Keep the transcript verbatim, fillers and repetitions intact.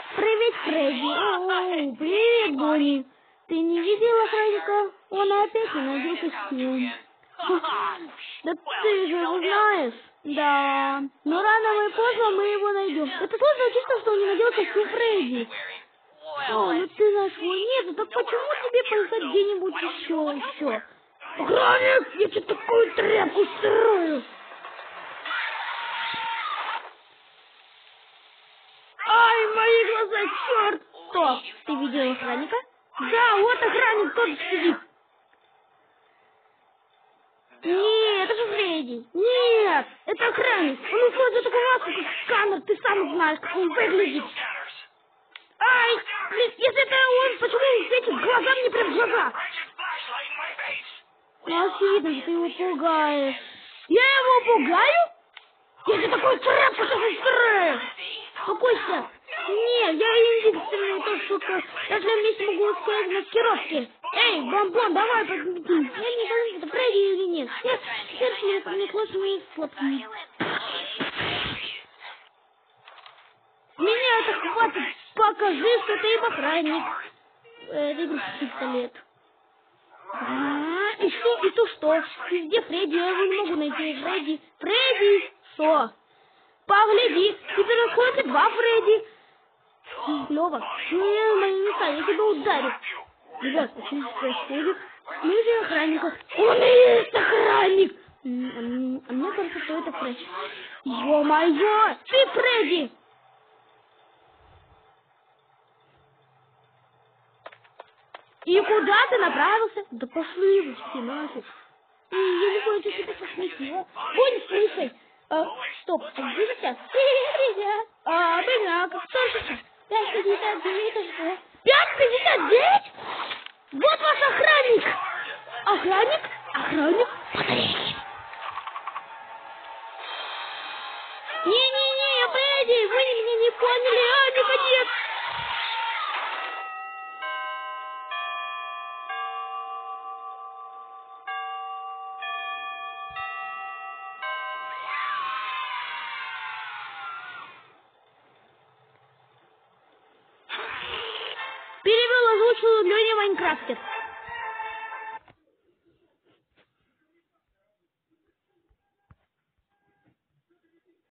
Привет, Фредди. О, привет, Бонни. Ты не видела охранника? Он опять не надел костюм. Да ты же его знаешь. Да. Но рано или поздно мы его найдем. Это сложно учиться, что он не надел костюм Фредди. О, ну ты знаешь его нет. Ну так почему тебе поискать где-нибудь еще, еще? Охранник, я тебе такую тряпку строю. Ай, мои глаза, черт! Что? Ты видел охранника? Да, вот охранник, тот сидит. Нет, это же Фредди. Нет, это охранник. Он использует такую маску, как сканер. Ты сам знаешь, как он выглядит. Ай, блин, если это он, почему он светит глаза мне прям в глаза? Очевидно, ты его пугаешь. Я его пугаю? Я тебе такой тряпку сейчас устрою. Успокойся. Нет, я единственный тот, что даже вместе могу ускорить маскировки. Эй, Бомбон, давай победим. Я не знаю, это Фредди или нет. Нет, сердце мне не сложно сладкими. Меня это хватит. Покажи, что ты охранник. Это игрушечный пистолет. А, и что, и то что? Где Фредди? Я его не могу найти. Фредди, Фредди, что? Погляди, теперь находится два Фредди. Лёва, не, мои места, я тебя ударю. Ребят, что здесь происходит? Мы же охранника. Он и есть охранник! А мне, а мне кажется, что это Фредди. Ё-моё, ты Фредди! И куда ты направился? Да пошли вы все нафиг. И я не хочу что-то посмотреть. Будь слушай. А, стоп, а где сейчас? Привет. А, блин, как что сейчас? пять пятьдесят девять, это что? пять пятьдесят девять? Вот ваш охранник. Охранник? Охранник? Смотрите. Не-не-не, Фредди, вы меня не поняли, а, не подъезд. Перевел, озвучил Леня Майнкрафтер.